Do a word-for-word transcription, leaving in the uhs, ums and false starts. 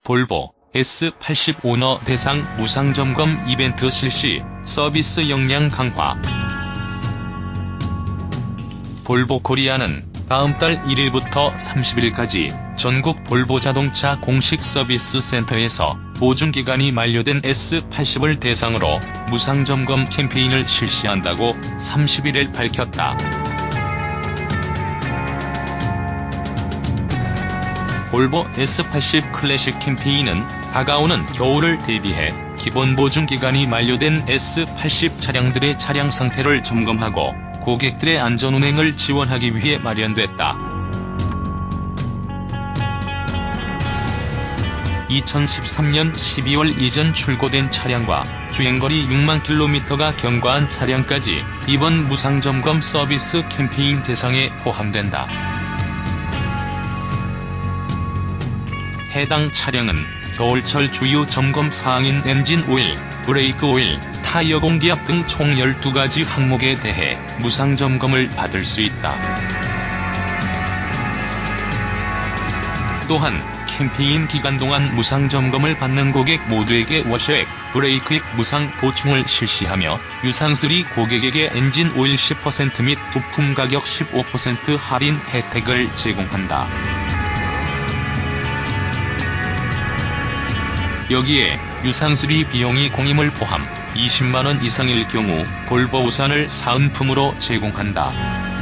볼보 에스 팔십 오너 대상 무상점검 이벤트 실시, 서비스 역량 강화. 볼보 코리아는 다음 달 일 일부터 삼십 일까지 전국 볼보 자동차 공식 서비스 센터에서 보증기간이 만료된 에스 팔십을 대상으로 무상점검 캠페인을 실시한다고 삼십일 일 밝혔다. 볼보 에스 팔십 클래식 캠페인은 다가오는 겨울을 대비해 기본 보증기간이 만료된 에스 팔십 차량들의 차량 상태를 점검하고 고객들의 안전운행을 지원하기 위해 마련됐다. 이천십삼 년 십이월 이전 출고된 차량과 주행거리 육만 킬로미터가 경과한 차량까지 이번 무상점검 서비스 캠페인 대상에 포함된다. 해당 차량은 겨울철 주요 점검 사항인 엔진 오일, 브레이크 오일, 타이어 공기압 등 총 열두 가지 항목에 대해 무상점검을 받을 수 있다. 또한 캠페인 기간 동안 무상점검을 받는 고객 모두에게 워셔액, 브레이크액 무상 보충을 실시하며 유상쓰리 고객에게 엔진 오일 십 퍼센트 및 부품 가격 십오 퍼센트 할인 혜택을 제공한다. 여기에 유상쓰리 비용이 공임을 포함 이십만 원 이상일 경우 볼보 우산을 사은품으로 제공한다.